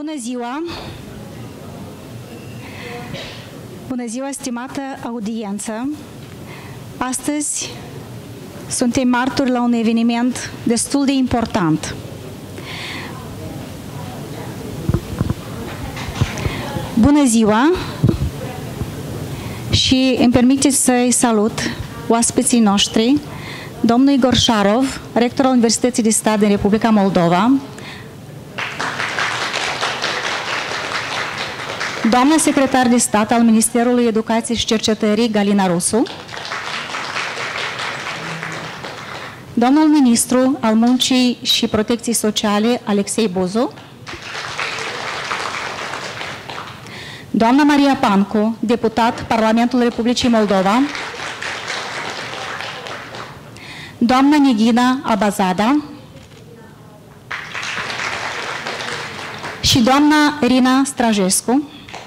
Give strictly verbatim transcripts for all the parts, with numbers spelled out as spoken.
Bună ziua! Bună ziua, stimată audiență! Astăzi suntem martori la un eveniment destul de important. Bună ziua! Și îmi permiteți să-i salut oaspeții noștri, domnul Igor Sharov, rector al Universității de Stat din Republica Moldova, doamna secretar de stat al Ministerului Educației și Cercetării, Galina Rusu, domnul ministru al Muncii și Protecției Sociale, Alexei Buzu, doamna Maria Pancu, deputat Parlamentul Republicii Moldova, doamna Nidina Abazada și doamna Rina Strajescu.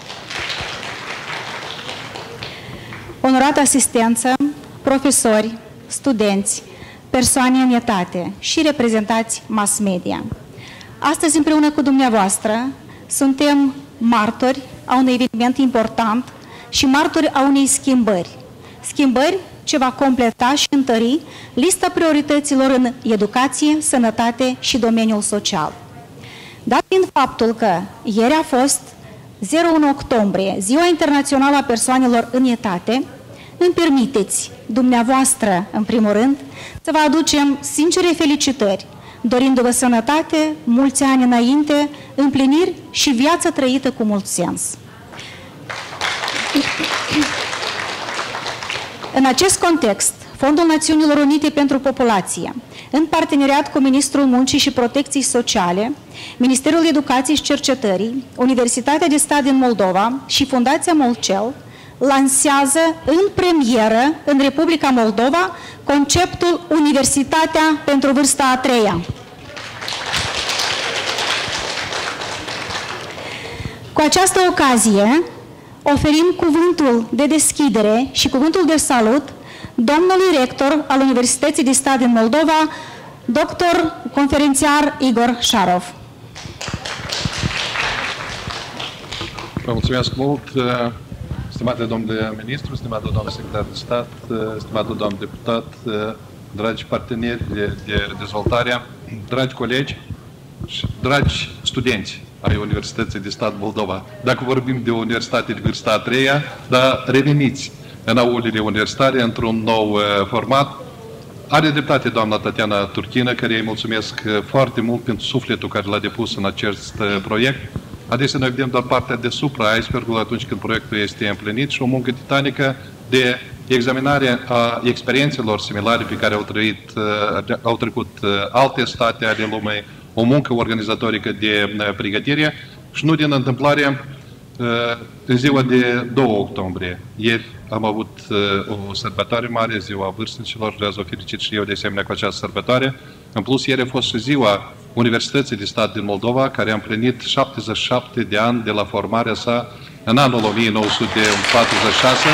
Onorată asistență, profesori, studenți, persoane în etate și reprezentați mass media. Astăzi, împreună cu dumneavoastră, suntem martori a unui eveniment important și martori a unei schimbări. Schimbări ce va completa și întări lista priorităților în educație, sănătate și domeniul social. Dat fiind faptul că ieri a fost zero unu octombrie, Ziua Internațională a Persoanelor în Etate, îmi permiteți, dumneavoastră, în primul rând, să vă aducem sincere felicitări, dorindu-vă sănătate, mulți ani înainte, împliniri și viață trăită cu mult sens. În acest context, Fondul Națiunilor Unite pentru Populație, în parteneriat cu Ministrul Muncii și Protecției Sociale, Ministerul Educației și Cercetării, Universitatea de Stat din Moldova și Fundația Molcel, lansează în premieră în Republica Moldova conceptul Universitatea pentru vârsta a treia. Cu această ocazie, oferim cuvântul de deschidere și cuvântul de salut domnului rector al Universității de Stat din Moldova, doctor conferențiar Igor Sharov. Vă mulțumesc mult, stimate domnule ministru, stimate domnule secretar de stat, stimate domnule deputat, dragi parteneri de, de dezvoltare, dragi colegi și dragi studenți ai Universității de Stat Moldova. Dacă vorbim de o universitate de vârsta a treia, dar reveniți în aulile universitare într-un nou uh, format. Are dreptate doamna Tatiana Turchină, care îi mulțumesc foarte mult pentru sufletul care l-a depus în acest uh, proiect. Adesea noi vedem doar partea de supra icebergului atunci când proiectul este împlinit și o muncă titanică de examinare a experiențelor similare pe care au, trăit, uh, au trecut uh, alte state ale lumii, o muncă organizatorică de uh, pregătire și nu din întâmplare. În ziua de doi octombrie, ieri am avut o sărbătoare mare, Ziua Vârstnicilor, vreau să o felicit și eu de asemenea cu această sărbătoare. În plus, ieri a fost și Ziua Universității de Stat din Moldova, care a împlinit șaptezeci și șapte de ani de la formarea sa în anul o mie nouă sute patruzeci și șase.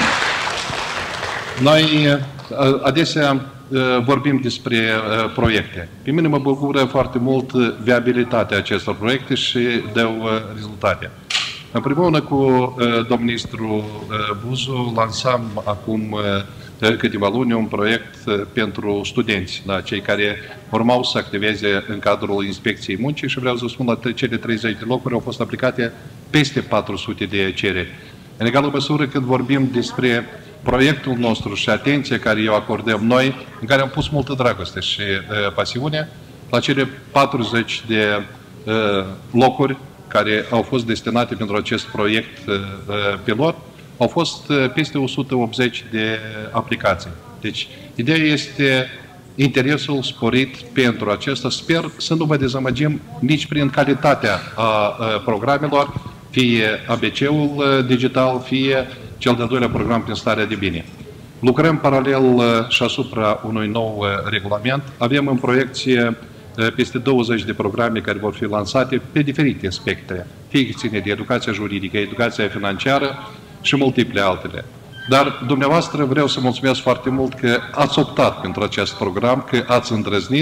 Noi adesea vorbim despre proiecte. Pe mine mă bucură foarte mult viabilitatea acestor proiecte și dau rezultate. Împreună cu uh, domnul ministru uh, Buzu lansam acum uh, câteva luni un proiect uh, pentru studenți, da, cei care urmau să activeze în cadrul Inspecției Muncii și vreau să spun, la cele treizeci de locuri au fost aplicate peste patru sute de cereri. În egală măsură, când vorbim despre proiectul nostru și atenția care o acordăm noi, în care am pus multă dragoste și uh, pasiune, la cele patruzeci de uh, locuri care au fost destinate pentru acest proiect uh, pilot, au fost uh, peste o sută optzeci de aplicații. Deci, ideea este interesul sporit pentru acesta. Sper să nu vă dezamăgim nici prin calitatea a, a programelor, fie A B C-ul uh, digital, fie cel de-al doilea program prin starea de bine. Lucrăm paralel uh, și asupra unui nou uh, regulament. Avem în proiecție peste douăzeci de programe care vor fi lansate pe diferite spectre, fie ține de educația juridică, educația financiară și multiple altele. Dar dumneavoastră vreau să mulțumesc foarte mult că ați optat pentru acest program, că ați îndrăznit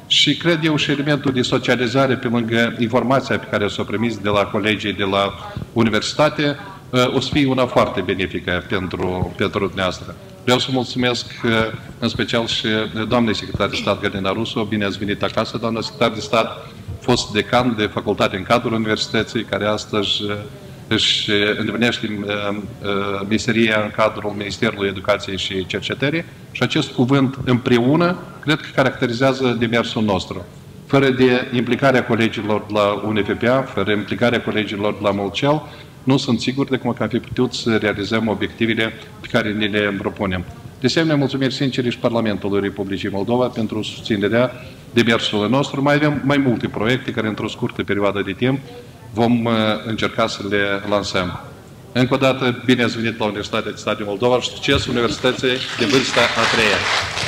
Și cred eu și elementul de socializare pe lângă informația pe care s-o primit de la colegii de la universitate o să fie una foarte benefică pentru, pentru dumneavoastră. Vreau să mulțumesc în special și doamnei secretar de stat Galina Rusu. Bine ați venit acasă, doamna secretar de stat, fost decan de facultate în cadrul universității, care astăzi își îndeplinește meseria în cadrul Ministerului Educației și Cercetării. Și acest cuvânt împreună, cred că caracterizează demersul nostru. Fără de implicarea colegilor de la U N F P A, fără implicarea colegilor de la Mulcel, nu sunt sigur de cum am fi putut să realizăm obiectivele pe care ne le propunem. De asemenea, mulțumiri sincere și Parlamentului Republicii Moldova pentru susținerea demersului nostru. Mai avem mai multe proiecte care, într-o scurtă perioadă de timp, vom încerca să le lansăm. Încă o dată, bine ați venit la Universitatea de Stat din Moldova și succes Universității de vârsta a treia.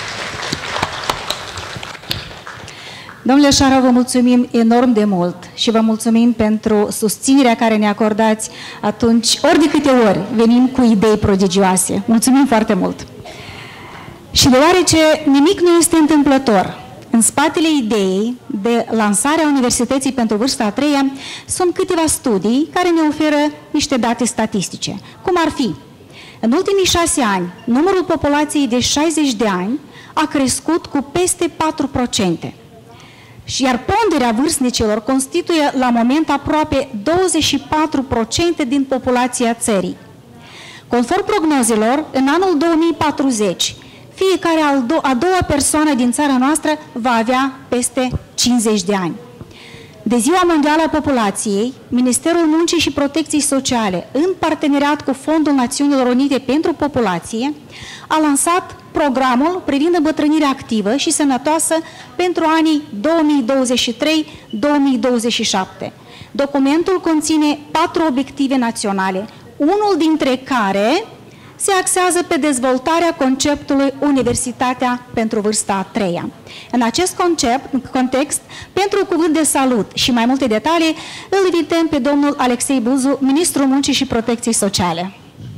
Domnule Șarov, vă mulțumim enorm de mult și vă mulțumim pentru susținerea care ne acordați atunci, ori de câte ori venim cu idei prodigioase. Mulțumim foarte mult! Și deoarece nimic nu este întâmplător, în spatele ideii de lansarea Universității pentru vârsta a treia sunt câteva studii care ne oferă niște date statistice. Cum ar fi? În ultimii șase ani, numărul populației de șaizeci de ani a crescut cu peste patru la sută. Iar ponderea vârstnicilor constituie la moment aproape douăzeci și patru la sută din populația țării. Conform prognozelor, în anul două mii patruzeci, fiecare a doua persoană din țara noastră va avea peste cincizeci de ani. De Ziua Mondială a Populației, Ministerul Muncii și Protecției Sociale, în parteneriat cu Fondul Națiunilor Unite pentru Populație, a lansat programul privind îmbătrânirea activă și sănătoasă pentru anii două mii douăzeci și trei - două mii douăzeci și șapte. Documentul conține patru obiective naționale, unul dintre care se axează pe dezvoltarea conceptului Universitatea pentru vârsta a treia. În acest concept, context, pentru cuvânt de salut și mai multe detalii, îl invităm pe domnul Alexei Buzu, Ministrul Muncii și Protecției Sociale.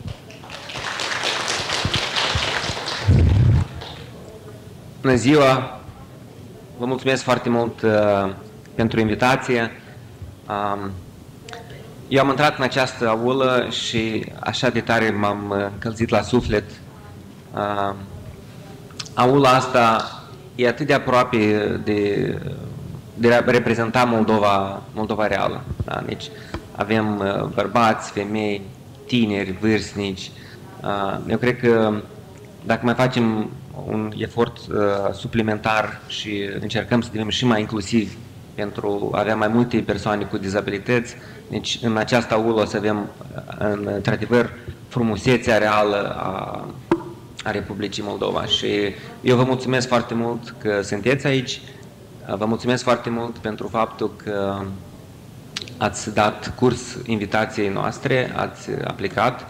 Bună ziua! Vă mulțumesc foarte mult uh, pentru invitație. Um, Eu am intrat în această aulă și așa de tare m-am încălzit la suflet. Uh, aula asta e atât de aproape de, de a reprezenta Moldova, Moldova reală. Da? Deci avem uh, bărbați, femei, tineri, vârstnici. Uh, eu cred că dacă mai facem un efort uh, suplimentar și încercăm să devenim și mai inclusivi pentru a avea mai multe persoane cu dizabilități, deci în această aulă o să avem într-adevăr frumusețea reală a, a Republicii Moldova. Și eu vă mulțumesc foarte mult că sunteți aici, vă mulțumesc foarte mult pentru faptul că ați dat curs invitației noastre, ați aplicat.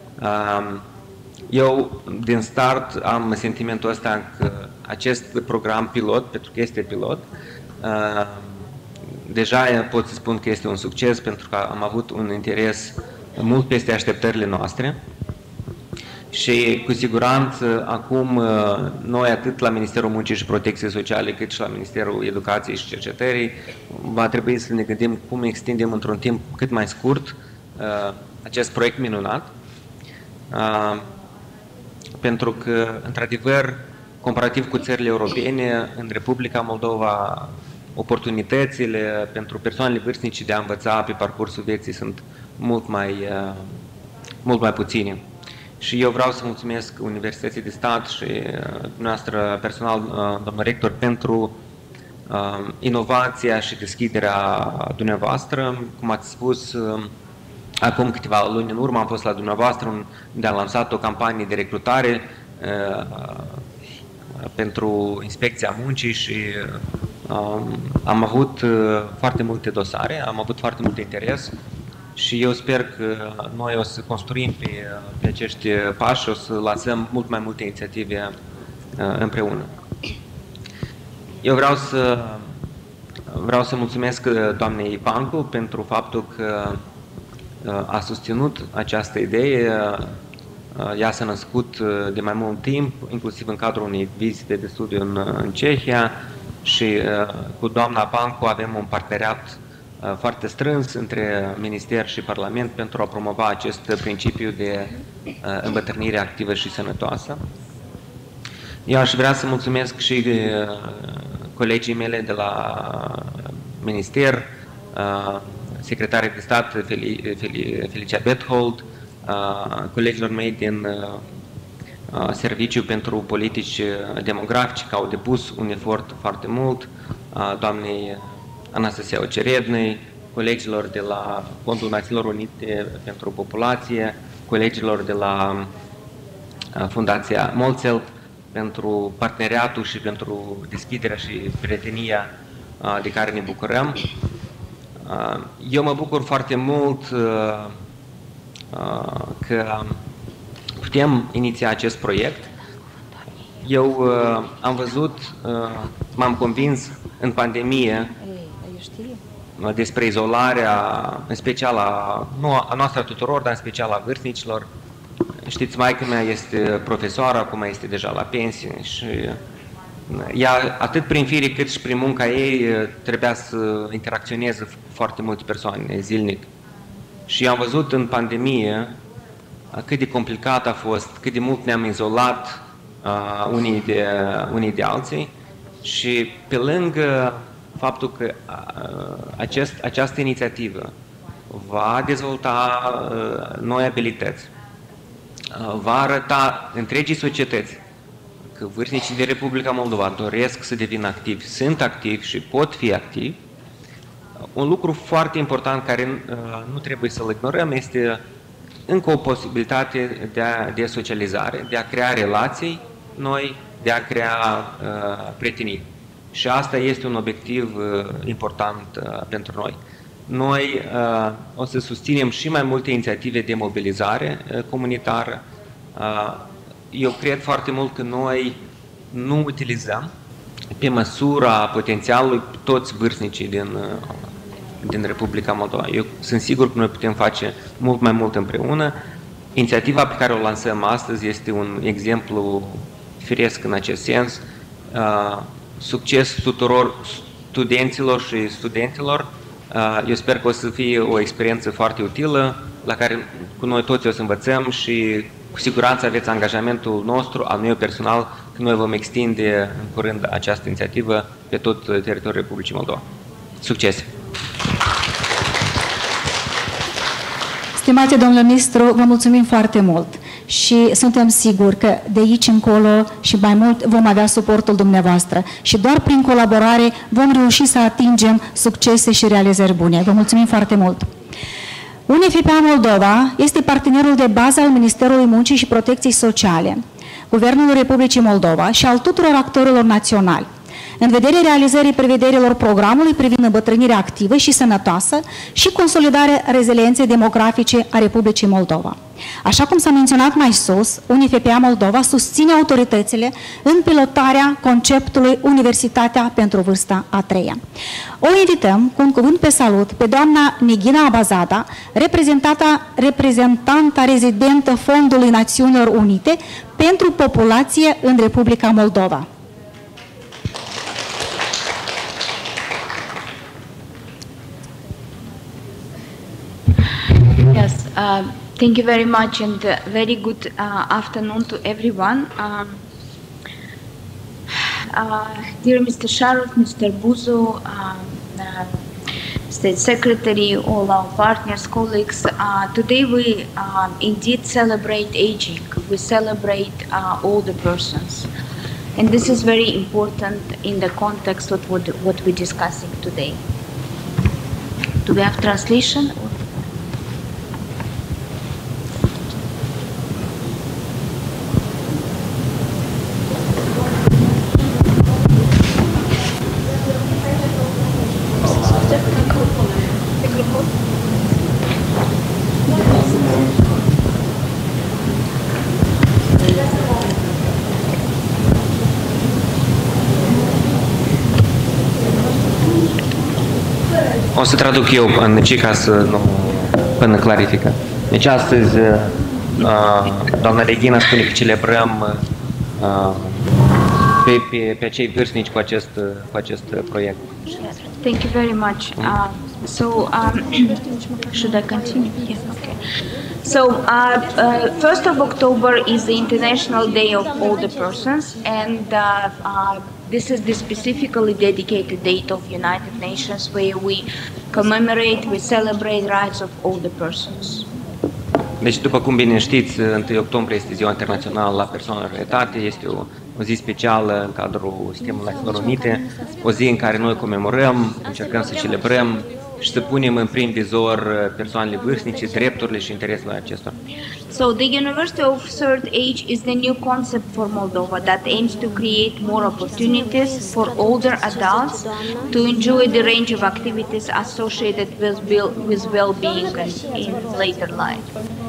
Eu din start am sentimentul ăsta că acest program pilot, pentru că este pilot, deja pot să spun că este un succes pentru că am avut un interes mult peste așteptările noastre și cu siguranță acum noi atât la Ministerul Muncii și Protecției Sociale cât și la Ministerul Educației și Cercetării va trebui să ne gândim cum extindem într-un timp cât mai scurt acest proiect minunat, pentru că într-adevăr comparativ cu țările europene, în Republica Moldova oportunitățile pentru persoanele vârstnice de a învăța pe parcursul vieții sunt mult mai, mult mai puține. Și eu vreau să mulțumesc Universității de Stat și dumneavoastră personal, domnul rector, pentru inovația și deschiderea dumneavoastră. Cum ați spus, acum câteva luni în urmă am fost la dumneavoastră unde am lansat o campanie de recrutare pentru Inspecția Muncii și Um, am avut uh, foarte multe dosare, am avut foarte mult interes și eu sper că noi o să construim pe, pe acești pași, o să lansăm mult mai multe inițiative uh, împreună. Eu vreau să, vreau să mulțumesc doamnei Pancu pentru faptul că uh, a susținut această idee. Uh, ea s-a născut de mai mult timp, inclusiv în cadrul unei vizite de studiu în, în Cehia. și uh, cu doamna Pancu avem un parteneriat uh, foarte strâns între Minister și Parlament pentru a promova acest principiu de uh, îmbătrânire activă și sănătoasă. Eu aș vrea să mulțumesc și uh, colegii mele de la Minister, uh, secretarii de stat Fel Fel Felicia Bethold, uh, colegilor mei din uh, Serviciu pentru Politici Demografice, care au depus un efort foarte mult, uh, doamnei Anastasia Ocerednei, colegilor de la Fondul Națiunilor Unite pentru Populație, colegilor de la uh, Fundația Moltselt, pentru parteneriatul și pentru deschiderea și prietenia uh, de care ne bucurăm. Uh, eu mă bucur foarte mult uh, uh, că putem iniția acest proiect. Eu uh, am văzut, uh, m-am convins în pandemie uh, despre izolarea, în special a, nu a noastră tuturor, dar în special a vârstnicilor. Știți, maică mea este profesoară, acum este deja la pensie și ea, atât prin fire cât și prin munca ei, trebuia să interacționeze cu foarte multe persoane zilnic. Și am văzut în pandemie cât de complicat a fost, cât de mult ne-am izolat uh, unii, de, unii de alții și pe lângă faptul că uh, acest, această inițiativă va dezvolta uh, noi abilități, va arăta întregii societăți că vârstnicii de Republica Moldova doresc să devină activi, sunt activi și pot fi activi. Un lucru foarte important care uh, nu trebuie să-l ignorăm este încă o posibilitate de, a, de socializare, de a crea relații noi, de a crea uh, prietenii. Și asta este un obiectiv uh, important uh, pentru noi. Noi uh, o să susținem și mai multe inițiative de mobilizare uh, comunitară. Uh, eu cred foarte mult că noi nu utilizăm pe măsura potențialului toți vârstnicii din, uh, din Republica Moldova. Eu sunt sigur că noi putem face mult mai mult împreună. Inițiativa pe care o lansăm astăzi este un exemplu firesc în acest sens. Uh, succes tuturor studenților și studenților. Eu sper că o să fie o experiență foarte utilă, la care cu noi toți o să învățăm și cu siguranță aveți angajamentul nostru, al meu personal, că noi vom extinde în curând această inițiativă pe tot teritoriul Republicii Moldova. Succes! Stimate domnule ministru, vă mulțumim foarte mult și suntem siguri că de aici încolo și mai mult vom avea suportul dumneavoastră și doar prin colaborare vom reuși să atingem succese și realizări bune. Vă mulțumim foarte mult! U N F P A Moldova este partenerul de bază al Ministerului Muncii și Protecției Sociale, Guvernului Republicii Moldova și al tuturor actorilor naționali, în vederea realizării prevederilor programului privind îmbătrânirea activă și sănătoasă și consolidarea rezilienței demografice a Republicii Moldova. Așa cum s-a menționat mai sus, U N F P A Moldova susține autoritățile în pilotarea conceptului Universitatea pentru vârsta a treia. O invităm cu un cuvânt pe salut pe doamna Neghina Abazada, reprezentanta rezidentă Fondului Națiunilor Unite pentru Populație în Republica Moldova. Yes, uh, thank you very much and uh, very good uh, afternoon to everyone. Um, uh, dear Mister Sharov, Mister Buzu, uh, uh, State Secretary, all our partners, colleagues, uh, today we uh, indeed celebrate aging. We celebrate uh, older persons. And this is very important in the context of what, what we're discussing today. Do we have translation? O să traduc eu în ce ca să nu până clarifică. Deci astăzi doamna Neghina spune că celebrăm pe, pe, pe acei vârstnici cu acest, cu acest proiect. Thank you very much. Uh, so, um, should I continue? Yeah, okay. So, uh, uh, first of October is the International Day of Older Persons, and uh, uh, this is the specifically dedicated date of United Nations where we commemorate, we celebrate rights of older persons. Deci, după cum bine știți, întâi octombrie este Ziua Internațională a Persoanelor Ietate, este o, o zi specială în cadrul Sistemului Națiunilor Unite, o zi în care noi comemorăm, încercăm să celebrăm și să punem în prim vizor persoanele vârstnice, drepturile și interesele acestora. So the University of Third Age is the new concept for Moldova that aims to create more opportunities for older adults to enjoy the range of activities associated with, with well-being in later life.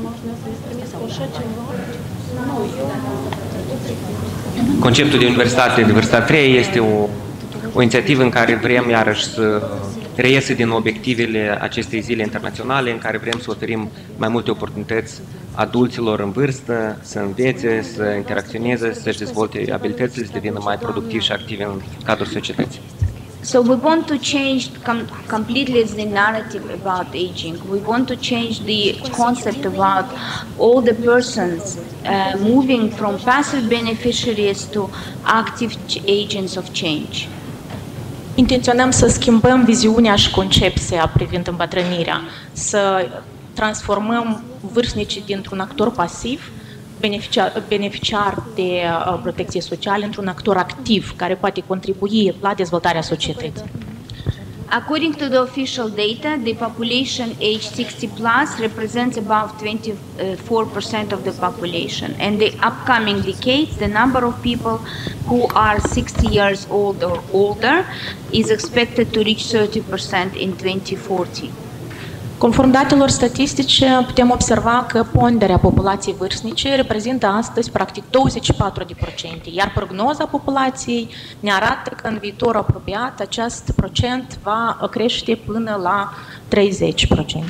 Conceptul de universitate de vârsta a treia este o, o inițiativă în care vrem iarăși să reiese din obiectivele acestei zile internaționale, în care vrem să oferim mai multe oportunități adulților în vârstă, să învețe, să interacționeze, să-și dezvolte abilitățile, să devină mai productivi și activi în cadrul societății. So we want to change com completely the narrative about aging. We want to change the concept about all the persons uh, moving from passive beneficiaries to active agents of change. Intenționăm să schimbăm viziunea și concepția privind îmbătrânirea, să transformăm vârstnicii dintr-un actor pasiv, beneficiar, beneficiar de uh, protecție socială, într-un actor activ care poate contribui la dezvoltarea societății. According to the official data, the population age sixty plus represents about twenty-four percent of the population. And the upcoming decades, the number of people who are sixty years old or older is expected to reach thirty percent in twenty forty. Conform datelor statistice, putem observa că ponderea populației vârstnice reprezintă astăzi practic douăzeci și patru la sută, iar prognoza populației ne arată că în viitor apropiat acest procent va crește până la treizeci la sută.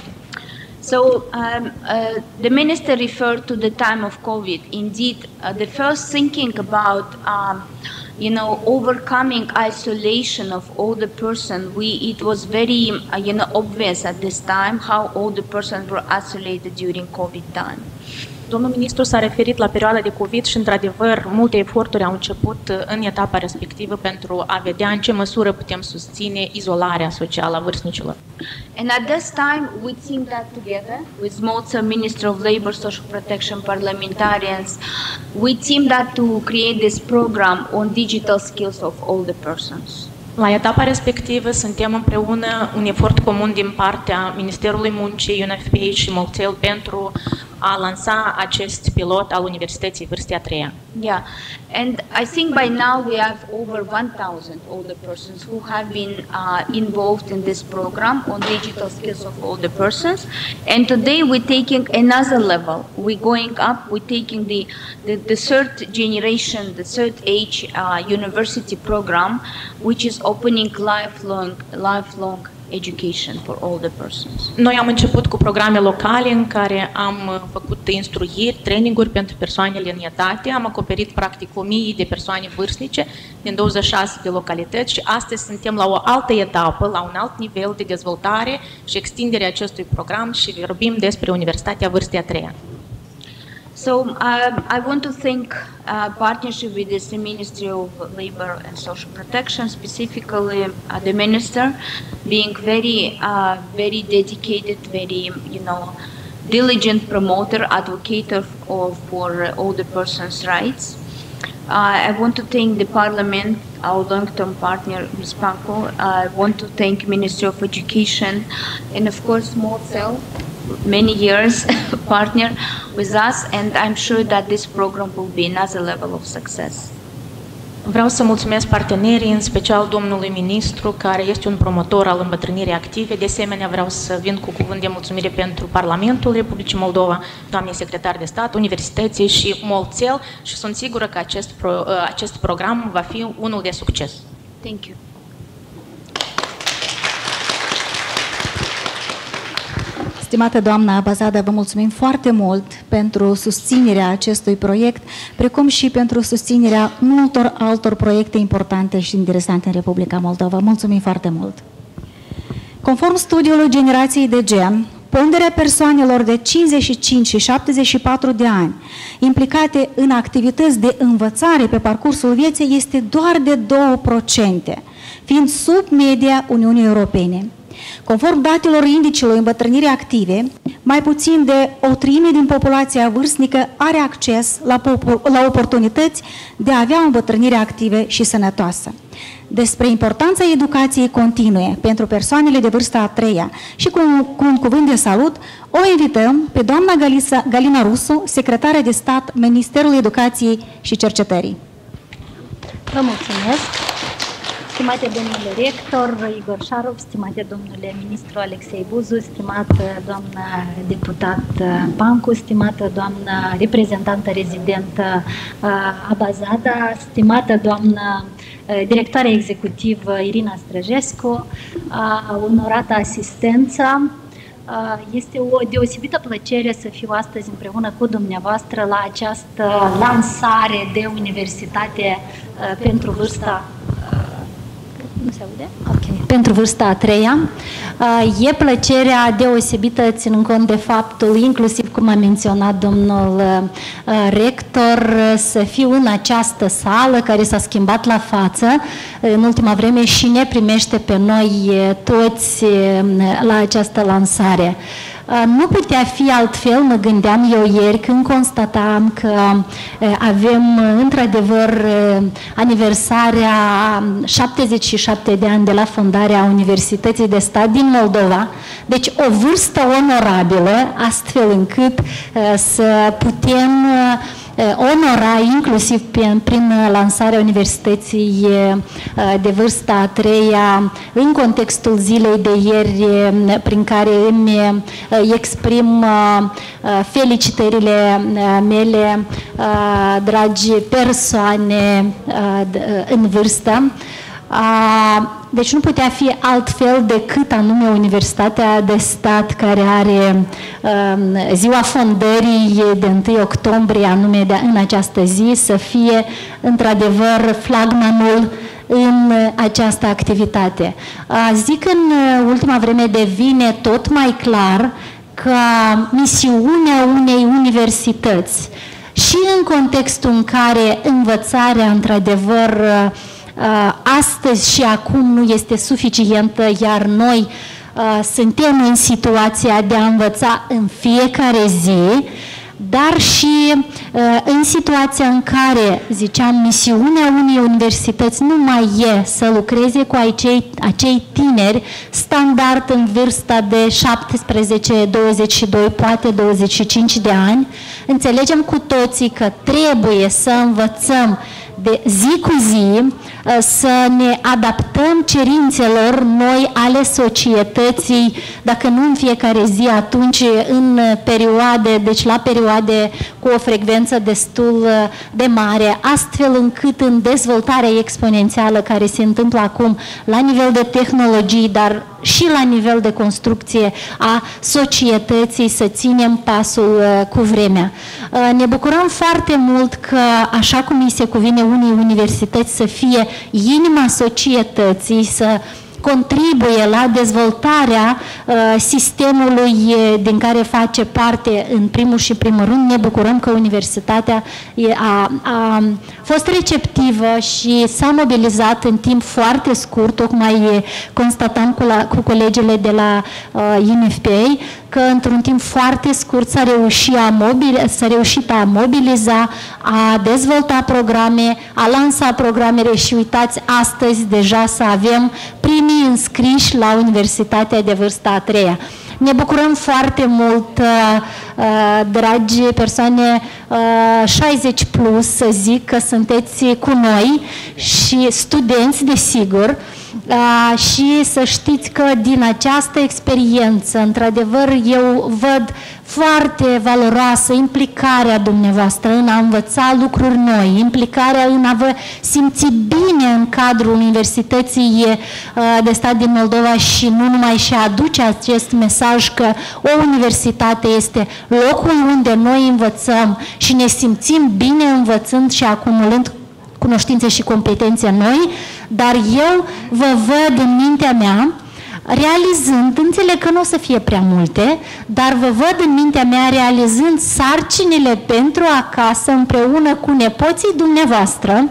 So um, uh, the minister referred to the time of COVID. Indeed, uh, the first thinking about um, you know, overcoming isolation of older person, we it was very uh, you know obvious at this time how older persons were isolated during COVID time. Domnul ministru s-a referit la perioada de COVID și, într-adevăr, multe eforturi au început în etapa respectivă pentru a vedea în ce măsură putem susține izolarea socială a vârstnicilor. And at this time, we teamed that together with Malta Minister of Labor, Social Protection, parliamentarians. We teamed that to create this program on digital skills of older persons. La etapa respectivă suntem împreună un efort comun din partea Ministerului Muncii, U N F P A și Moltel pentru a lansa acest pilot al Universității Vârstei a treia. Yeah, and I think by now we have over one thousand older persons who have been uh, involved in this program on digital skills of older persons. And today we're taking another level. We're going up. We're taking the the, the third generation, the third age uh, university program, which is opening lifelong lifelong education for older persons. Noi am început cu programe locale în care am făcut instruiri, traininguri pentru persoanele în etate, am acoperit practic o mie de persoane vârstnice din douăzeci și șase de localități și astăzi suntem la o altă etapă, la un alt nivel de dezvoltare și extindere acestui program și vorbim despre Universitatea Vârstei a treia. So um, I want to thank uh, partnership with the Ministry of Labor and Social Protection, specifically uh, the minister, being very, uh, very dedicated, very, you know, diligent promoter, advocate of, of for older persons' rights. Uh, I want to thank the Parliament, our long-term partner, Miz Panko. I want to thank Ministry of Education, and of course, Moltel, many years partner with us, and I'm sure that this program will be another level of success. Vreau să mulțumesc partenerii, în special domnului ministru, care este un promotor al îmbătrânirii active. De asemenea, vreau să vin cu cuvânt de mulțumire pentru Parlamentul Republicii Moldova, doamnei secretar de stat, universității și Moltel, și sunt sigură că acest, pro, acest program va fi unul de succes. Thank you. Stimată doamna Abazada, vă mulțumim foarte mult pentru susținerea acestui proiect, precum și pentru susținerea multor altor proiecte importante și interesante în Republica Moldova. Mulțumim foarte mult! Conform studiului Generației de Gen, ponderea persoanelor de cincizeci și cinci și șaptezeci și patru de ani implicate în activități de învățare pe parcursul vieții este doar de două la sută, fiind sub media Uniunii Europene. Conform datelor indicilor îmbătrânirii active, mai puțin de o treime din populația vârstnică are acces la, la oportunități de a avea o îmbătrânire activă și sănătoasă. Despre importanța educației continue pentru persoanele de vârsta a treia și cu un, cu un cuvânt de salut, o invităm pe doamna Galisa, Galina Rusu, secretară de stat, Ministerul Educației și Cercetării. Vă mulțumesc! Stimate domnule rector Igor Șarov, stimate domnule ministru Alexei Buzu, stimată doamnă deputat Pancu, stimată doamnă reprezentantă rezidentă Abazada, stimată doamnă directoare executivă Irina Străjescu, onorată asistență, este o deosebită plăcere să fiu astăzi împreună cu dumneavoastră la această lansare de universitate pentru vârsta Nu se aude? Okay. Pentru vârsta a treia. E plăcerea deosebită, ținând cont de faptul, inclusiv cum a menționat domnul rector, să fiu în această sală care s-a schimbat la față în ultima vreme și ne primește pe noi toți la această lansare. Nu putea fi altfel, mă gândeam eu ieri când constatam că avem într-adevăr aniversarea șaptezeci și șapte de ani de la fondarea Universității de Stat din Moldova, deci o vârstă onorabilă, astfel încât să putem onora inclusiv prin lansarea Universității de vârsta a treia în contextul zilei de ieri, prin care îmi exprim felicitările mele, dragi persoane în vârstă. Deci nu putea fi altfel decât anume Universitatea de Stat, care are ziua fondării de întâi octombrie, anume de, în această zi, să fie într-adevăr flagmanul în această activitate. Zic în ultima vreme devine tot mai clar că misiunea unei universități și în contextul în care învățarea într-adevăr astăzi și acum nu este suficientă, iar noi uh, suntem în situația de a învăța în fiecare zi, dar și uh, în situația în care, ziceam, misiunea unei universități nu mai e să lucreze cu acei, acei tineri standard în vârsta de șaptesprezece, douăzeci și doi, poate douăzeci și cinci de ani. Înțelegem cu toții că trebuie să învățăm de zi cu zi, să ne adaptăm cerințelor noi ale societății, dacă nu în fiecare zi, atunci în perioade, deci la perioade cu o frecvență destul de mare, astfel încât în dezvoltarea exponențială care se întâmplă acum la nivel de tehnologii, dar și la nivel de construcție a societății, să ținem pasul cu vremea. Ne bucurăm foarte mult că, așa cum îi se cuvine unei universități să fie inima societății, să contribuie la dezvoltarea uh, sistemului din care face parte în primul și primul rând. Ne bucurăm că universitatea a, a fost receptivă și s-a mobilizat în timp foarte scurt. Tocmai constatam cu, la, cu colegele de la uh, I N F P A că într-un timp foarte scurt s-a reușit, s-a reușit a mobiliza, a dezvolta programe, a lansa programele și uitați, astăzi deja să avem primii înscriși la Universitatea de vârsta a treia. Ne bucurăm foarte mult, dragi persoane șaizeci plus, să zic, că sunteți cu noi și studenți, desigur, și să știți că din această experiență, într-adevăr, eu văd foarte valoroasă implicarea dumneavoastră în a învăța lucruri noi, implicarea în a vă simți bine în cadrul Universității de Stat din Moldova și nu numai, și a aduce acest mesaj că o universitate este locul unde noi învățăm și ne simțim bine învățând și acumulând cunoștințe și competențe noi, dar eu vă văd în mintea mea realizând, înțeleg că nu o să fie prea multe, dar vă văd în mintea mea realizând sarcinile pentru acasă împreună cu nepoții dumneavoastră.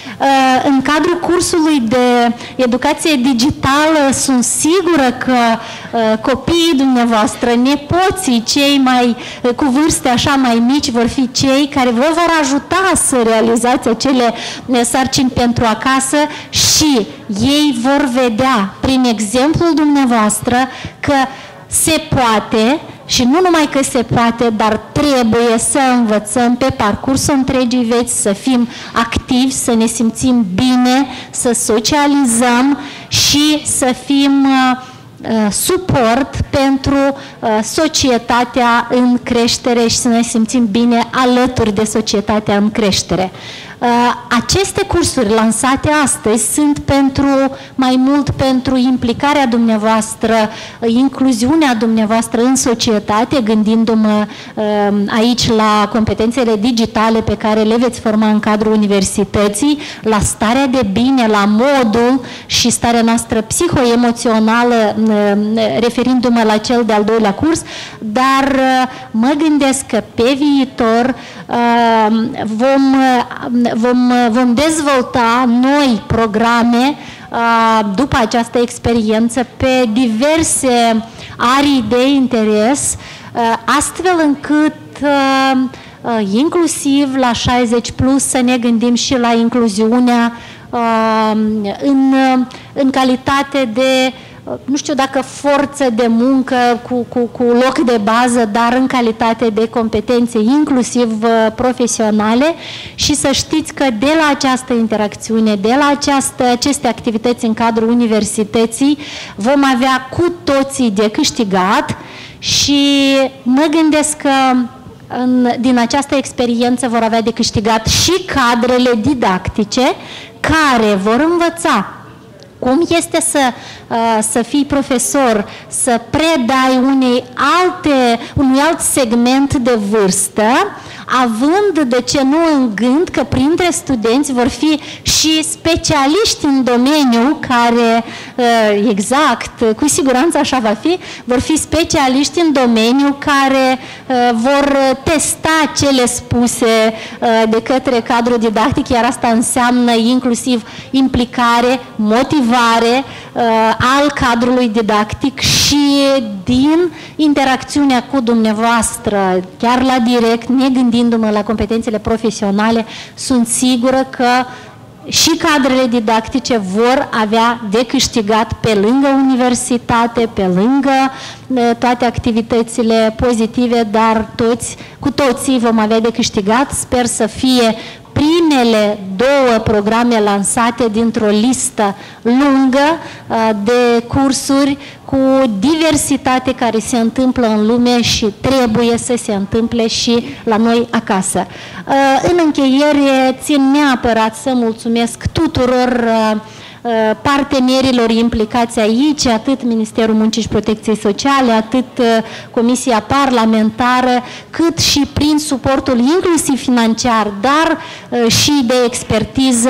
În cadrul cursului de educație digitală sunt sigură că copiii dumneavoastră, nepoții cei mai cu vârste așa mai mici vor fi cei care vă vor ajuta să realizați acele sarcini pentru acasă și ei vor vedea prin exemplul dumneavoastră că se poate. Și nu numai că se poate, dar trebuie să învățăm pe parcursul întregii vieți, să fim activi, să ne simțim bine, să socializăm și să fim uh, suport pentru uh, societatea în creștere și să ne simțim bine alături de societatea în creștere. Uh, aceste cursuri lansate astăzi sunt pentru, mai mult pentru implicarea dumneavoastră, incluziunea dumneavoastră în societate, gândindu-mă uh, aici la competențele digitale pe care le veți forma în cadrul universității, la starea de bine, la modul și starea noastră psihoemoțională, uh, referindu-mă la cel de-al doilea curs, dar uh, mă gândesc că pe viitor uh, vom uh, Vom, vom dezvolta noi programe după această experiență pe diverse arii de interes, astfel încât inclusiv la șaizeci plus să ne gândim și la incluziunea în, în calitate de, nu știu dacă forță de muncă cu, cu, cu loc de bază, dar în calitate de competențe inclusiv profesionale, și să știți că de la această interacțiune, de la această, aceste activități în cadrul universității vom avea cu toții de câștigat și mă gândesc că în, din această experiență vor avea de câștigat și cadrele didactice care vor învăța cum este să, să fii profesor, să predai unei alte, unui alt segment de vârstă, având, de ce nu, în gând că printre studenți vor fi și specialiști în domeniu care, exact, cu siguranță așa va fi, vor fi specialiști în domeniu care vor testa cele spuse de către cadrul didactic, iar asta înseamnă inclusiv implicare, motivare al cadrului didactic și din interacțiunea cu dumneavoastră, chiar la direct, ne gândindu-mă la competențele profesionale, sunt sigură că și cadrele didactice vor avea de câștigat pe lângă universitate, pe lângă toate activitățile pozitive, dar toți, cu toții vom avea de câștigat. Sper să fie primele două programe lansate dintr-o listă lungă de cursuri cu diversitate care se întâmplă în lume și trebuie să se întâmple și la noi acasă. În încheiere, țin neapărat să mulțumesc tuturor partenerilor implicați aici, atât Ministerul Muncii și Protecției Sociale, atât Comisia Parlamentară, cât și prin suportul inclusiv financiar, dar și de expertiză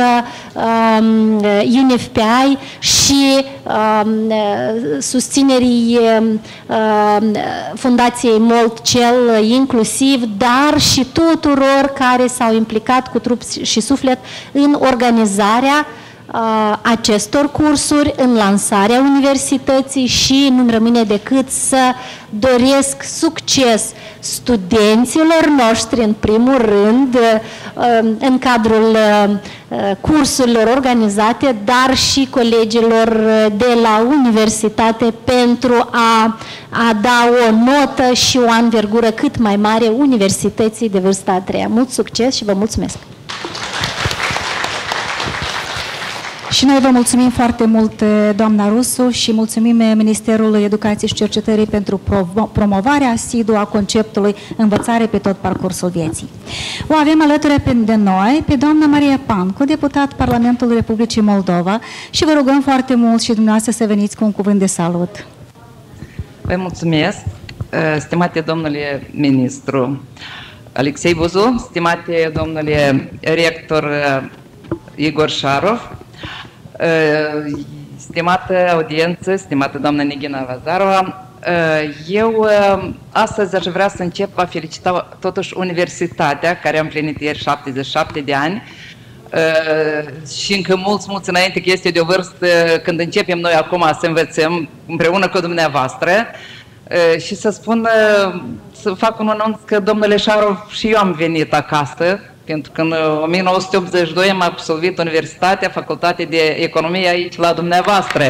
U N F P I și susținerii Fundației Moldcel inclusiv, dar și tuturor care s-au implicat cu trup și suflet în organizarea acestor cursuri, în lansarea universității și nu-mi rămâne decât să doresc succes studenților noștri în primul rând în cadrul cursurilor organizate, dar și colegilor de la universitate pentru a, a da o notă și o anvergură cât mai mare universității de vârsta a treia. Mult succes și vă mulțumesc! Și noi vă mulțumim foarte mult, doamna Rusu, și mulțumim Ministerului Educației și Cercetării pentru promovarea asiduă a conceptului învățare pe tot parcursul vieții. O avem alături de noi pe doamna Maria Pancu, deputat Parlamentului Republicii Moldova, și vă rugăm foarte mult și dumneavoastră să veniți cu un cuvânt de salut. Vă mulțumesc, stimate domnule ministru Alexei Buzu, stimate domnule rector Igor Șarov, stimată audiență, stimată doamnă Nighina Vazarova, eu astăzi aș vrea să încep a felicita totuși universitatea, care a împlinit ieri șaptezeci și șapte de ani, și încă mulți, mulți înainte, că este de o vârstă când începem noi acum să învățăm împreună cu dumneavoastră. Și să spun, să fac un anunț că, domnule Șarov, și eu am venit acasă, pentru că în o mie nouă sute optzeci și doi am absolvit Universitatea, Facultatea de Economie aici la dumneavoastră.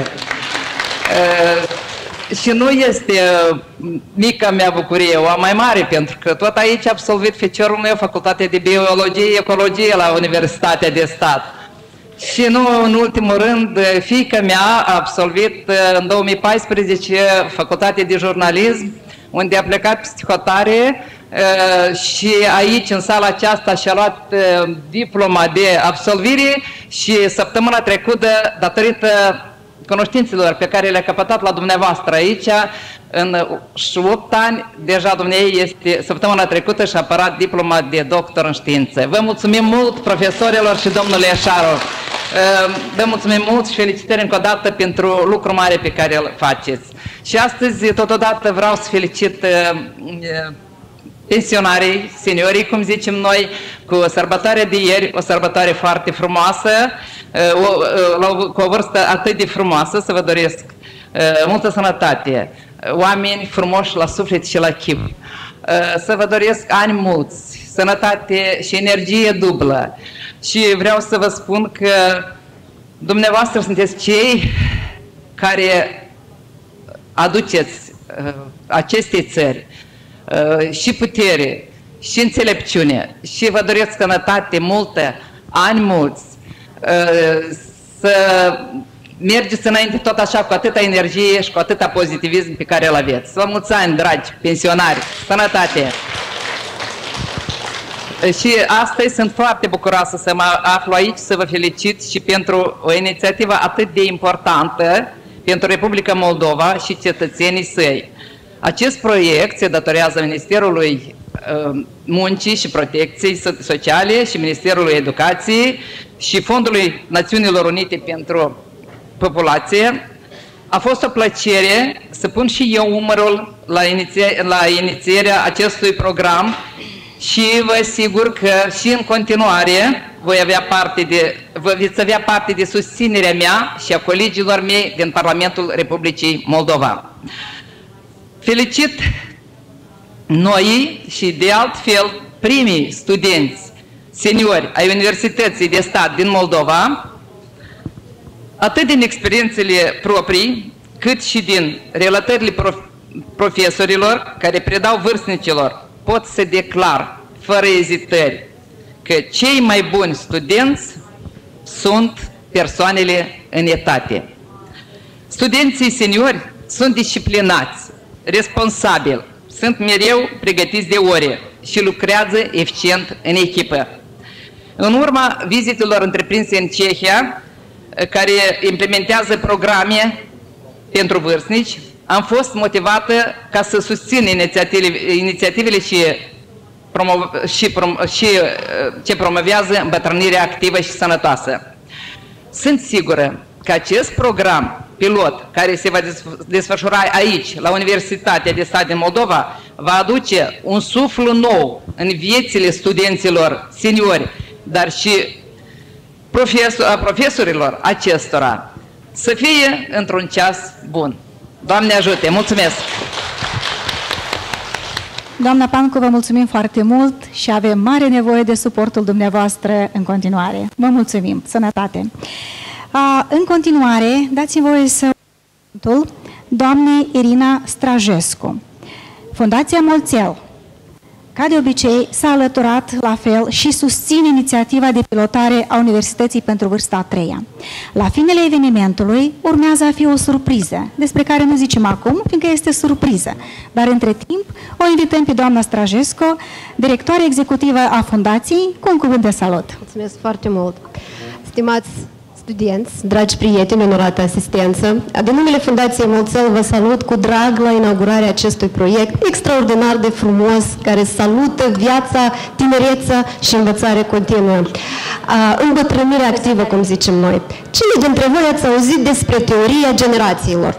Și nu este mica mea bucurie, o mai mare, pentru că tot aici a absolvit feciorul meu Facultatea de Biologie, Ecologie la Universitatea de Stat. Și nu în ultimul rând, fiica mea a absolvit în două mii paisprezece Facultatea de Jurnalism, unde a plecat psihotare și aici, în sala aceasta, și-a luat diploma de absolvire și săptămâna trecută, datorită cunoștințelor pe care le-a căpătat la dumneavoastră aici, în opt ani, deja dumneavoastră este, săptămâna trecută și-a apărat diploma de doctor în științe. Vă mulțumim mult, profesorilor și domnule Șarov. Vă mulțumim mult și felicitări încă o dată pentru lucru mare pe care îl faceți. Și astăzi, totodată, vreau să felicit pensionarii, seniorii, cum zicem noi, cu sărbătoarea de ieri, o sărbătoare foarte frumoasă, o, cu o vârstă atât de frumoasă, să vă doresc multă sănătate, oameni frumoși la suflet și la chip, să vă doresc ani mulți, sănătate și energie dublă. Și vreau să vă spun că dumneavoastră sunteți cei care aduceți acestei țări și putere, și înțelepciune, și vă doresc sănătate multă, ani mulți, să mergeți înainte tot așa cu atâta energie și cu atâta pozitivism pe care îl aveți. Vă mulți ani, dragi pensionari, sănătate! Și astăzi sunt foarte bucuroasă să mă aflu aici, să vă felicit și pentru o inițiativă atât de importantă pentru Republica Moldova și cetățenii săi. Acest proiect se datorează Ministerului Muncii și Protecției Sociale și Ministerului Educației și Fondului Națiunilor Unite pentru Populație. A fost o plăcere să pun și eu umărul la, iniția la inițierea acestui program și vă asigur că și în continuare voi avea parte de, vă veți avea parte de susținerea mea și a colegilor mei din Parlamentul Republicii Moldova. Felicit noi și de altfel primii studenți seniori ai Universității de Stat din Moldova, atât din experiențele proprii, cât și din relatările prof profesorilor care predau vârstnicilor, pot să declar fără ezitări că cei mai buni studenți sunt persoanele în etate. Studenții seniori sunt disciplinați, responsabili, sunt mereu pregătiți de ore și lucrează eficient în echipă. În urma vizitelor întreprinse în Cehia, care implementează programe pentru vârstnici, am fost motivată ca să susțin inițiativele, inițiativele și, promov, și, prom, și ce promovează îmbătrânirea activă și sănătoasă. Sunt sigură că acest program pilot care se va desfășura aici, la Universitatea de Stat din Moldova, va aduce un suflu nou în viețile studenților seniori, dar și profesor, a profesorilor acestora, să fie într-un ceas bun. Doamne ajute! Mulțumesc! Doamna Pancu, vă mulțumim foarte mult și avem mare nevoie de suportul dumneavoastră în continuare. Vă mulțumim! Sănătate! A, în continuare, dați-mi voie să doamnei Irina Strajescu. Fundația Molțel Ca de obicei, s-a alăturat la fel și susține inițiativa de pilotare a Universității pentru vârsta a treia. La finele evenimentului urmează a fi o surpriză, despre care nu zicem acum, fiindcă este surpriză. Dar între timp o invităm pe doamna Strajescu, directoare executivă a Fundației, cu un cuvânt de salut. Mulțumesc foarte mult! Stimați studenți, dragi prieteni, onorată asistență, din numele Fundației Molțel vă salut cu drag la inaugurarea acestui proiect extraordinar de frumos, care salută viața, tinereța și învățare continuă. Îmbătrânirea activă, cum zicem noi. Cine dintre voi ați auzit despre teoria generațiilor?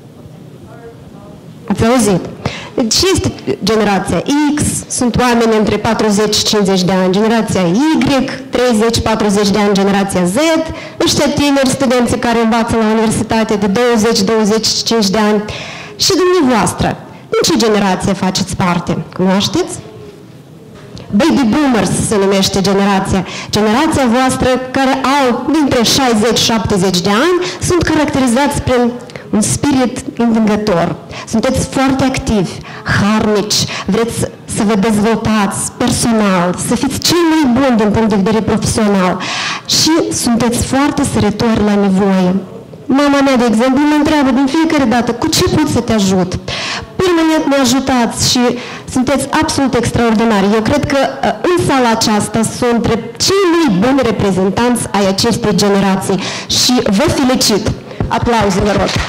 Ați auzit? Ce este generația X? Sunt oameni între patruzeci și cincizeci de ani. Generația Y, treizeci patruzeci de ani, generația Z. Ăștia tineri, studenții care învață la universitate de douăzeci douăzeci și cinci de ani. Și dumneavoastră, din ce generație faceți parte? Cunoașteți? Baby Boomers se numește generația. Generația voastră care au dintre șaizeci șaptezeci de ani sunt caracterizați prin un spirit învingător. Sunteți foarte activi, harnici, vreți să vă dezvoltați personal, să fiți cei mai buni din punct de vedere profesional și sunteți foarte săritori la nevoie. Mama mea, de exemplu, mă întreabă din fiecare dată, cu ce pot să te ajut? Permanent mă ajutați și sunteți absolut extraordinari. Eu cred că în sala aceasta sunt cei mai buni reprezentanți ai acestei generații și vă felicit. Aplauze, vă rog.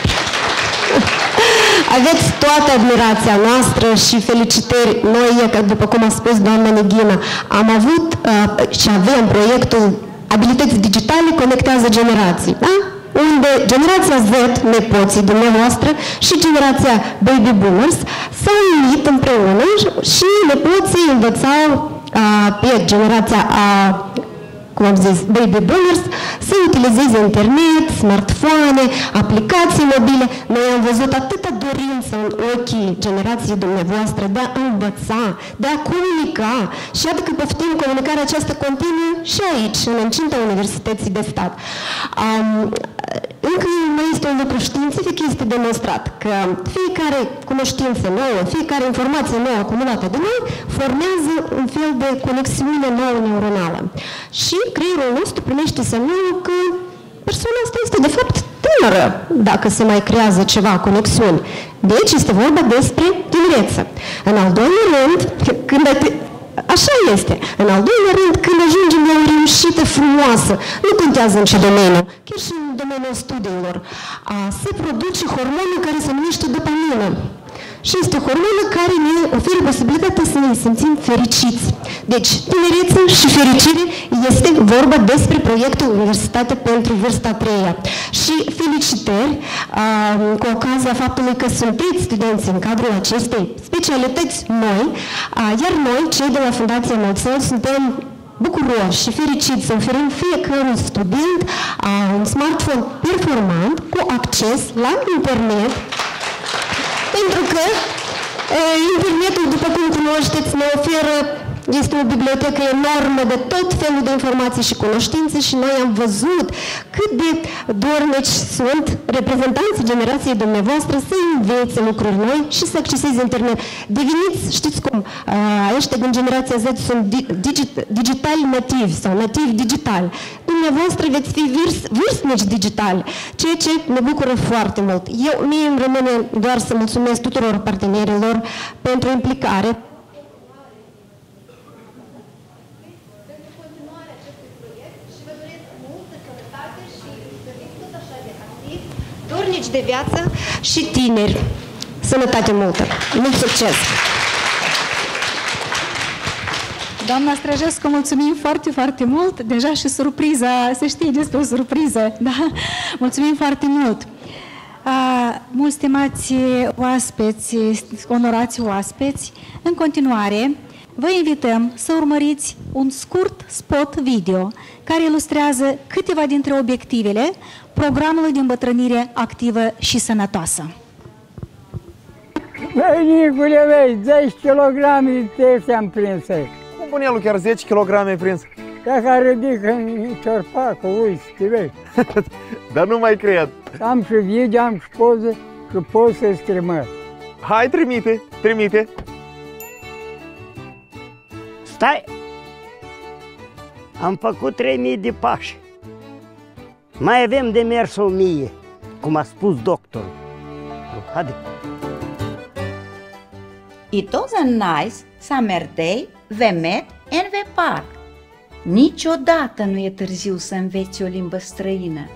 Aveți toată admirația noastră și felicitări. Noi, după cum a spus doamna Neghina, am avut uh, și avem proiectul Abilități Digitale Conectează Generații, da? Unde generația Z, nepoții dumneavoastră, și generația Baby Boomers s-au unit împreună și nepoții învățau uh, pe generația A, cum am zis, Baby Boomers, să utilizeze internet, smartphone, aplicații mobile. Noi am văzut atâta dorință în ochii generației dumneavoastră de a învăța, de a comunica și iată că poftim comunicarea aceasta continuă și aici, în incinta Universității de Stat. Um, încă nu este un lucru științific, este demonstrat că fiecare cunoștință nouă, fiecare informație nouă acumulată de noi formează un fel de conexiune nouă neuronală. Și creierul nostru primește semnalul că persoana asta este de fapt tânără dacă se mai creează ceva conexiuni. Deci este vorba despre tinerețe. În al doilea rând, când așa este. În al doilea rând, când ajungem la o reușită frumoasă, nu contează în ce domeniu, chiar și în domeniul studiilor, se produce hormonul care se numește dopamină. Și este hormonul care ne oferă posibilitatea să ne simțim fericiți. Deci, tinerețe și fericire este vorba despre proiectul Universitate pentru vârsta a treia. Și felicitări uh, cu ocazia faptului că sunteți studenți în cadrul acestei specialități noi, uh, iar noi, cei de la Fundația Molțel, suntem bucuroși și fericiți să oferim fiecărui student uh, un smartphone performant cu acces la internet. Pentru că internetul, după cum cunoașteți, ne oferă, este o bibliotecă enormă de tot felul de informații și cunoștințe și noi am văzut cât de dornici sunt reprezentanții generației dumneavoastră să învețe lucruri noi și să acceseze internet. Deveniți, știți cum, ăștia din generația Z sunt digitali nativi sau nativi digitali. Dumneavoastră veți fi vârstnici digitali, ceea ce ne bucură foarte mult. Eu, mie îmi rămâne doar să mulțumesc tuturor partenerilor pentru implicare, dornici de viață și tineri. Sănătate multă! Mult succes! Doamna Strajescu, mulțumim foarte, foarte mult. Deja și surpriza, se știe despre o surpriză. Da? Mulțumim foarte mult. A, mulți stimați oaspeți, onorați oaspeți, în continuare, vă invităm să urmăriți un scurt spot video care ilustrează câteva dintre obiectivele programului de îmbătrânire activă și sănătoasă. Băinicule, vei, zece kilograme de pește am prins. Cum bunelul chiar zece kilograme ai prins? Dacă ridică în ciorpacul, uite, te vezi. Dar nu mai cred. Am și video, am și poză și pot să-ți trimit. Hai, trimite, trimite. Stai! Am făcut trei mii de pași. Mai avem de mers o mie, cum a spus doctorul. Haide! It was a nice summer day we met in the park. Niciodată nu e târziu să înveți o limbă străină.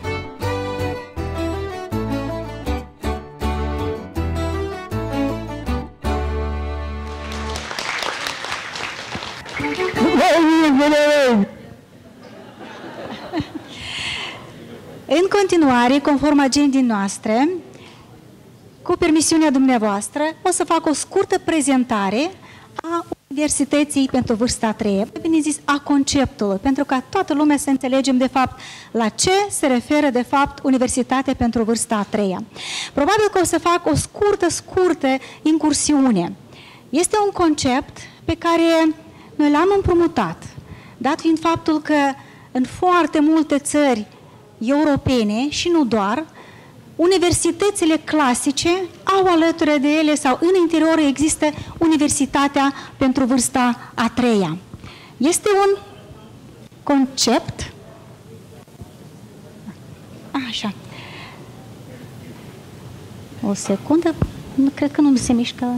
În continuare, conform agendei noastre, cu permisiunea dumneavoastră, o să fac o scurtă prezentare a Universității pentru vârsta a treia, bine zis, a conceptului, pentru ca toată lumea să înțelegem de fapt la ce se referă de fapt Universitatea pentru vârsta a treia. Probabil că o să fac o scurtă, scurtă incursiune. Este un concept pe care noi l-am împrumutat, dat fiind faptul că în foarte multe țări europene și nu doar, universitățile clasice au alături de ele sau în interior există Universitatea pentru vârsta a treia. Este un concept, așa, o secundă, nu, cred că nu se mișcă,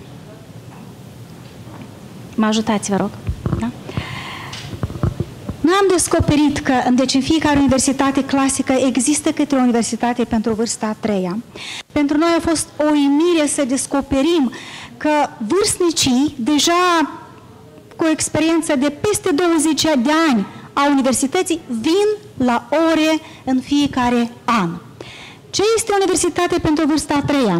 mă ajutați, vă rog, da? Noi am descoperit că deci, în fiecare universitate clasică există câte o universitate pentru vârsta a treia. Pentru noi a fost o uimire să descoperim că vârstnicii, deja cu o experiență de peste douăzeci de ani a universității, vin la ore în fiecare an. Ce este o universitate pentru vârsta a treia?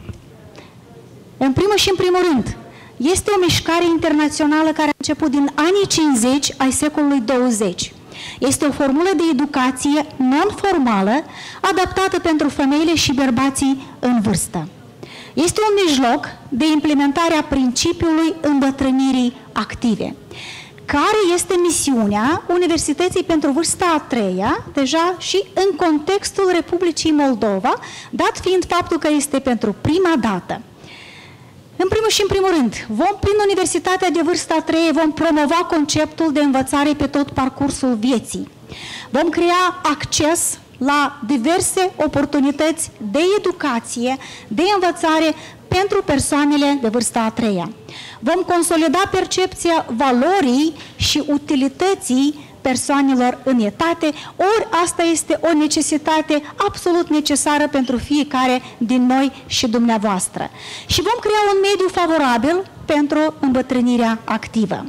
În primul și în primul rând, este o mișcare internațională care a început din anii cincizeci ai secolului douăzeci. Este o formulă de educație non-formală adaptată pentru femeile și bărbații în vârstă. Este un mijloc de implementare a principiului îmbătrânirii active. Care este misiunea Universității pentru vârsta a treia, deja și în contextul Republicii Moldova, dat fiind faptul că este pentru prima dată. În primul și în primul rând, vom, prin Universitatea de vârstă a treia, vom promova conceptul de învățare pe tot parcursul vieții. Vom crea acces la diverse oportunități de educație, de învățare pentru persoanele de vârsta a treia. Vom consolida percepția valorii și utilității persoanelor în etate, ori asta este o necesitate absolut necesară pentru fiecare din noi și dumneavoastră. Și vom crea un mediu favorabil pentru îmbătrânirea activă.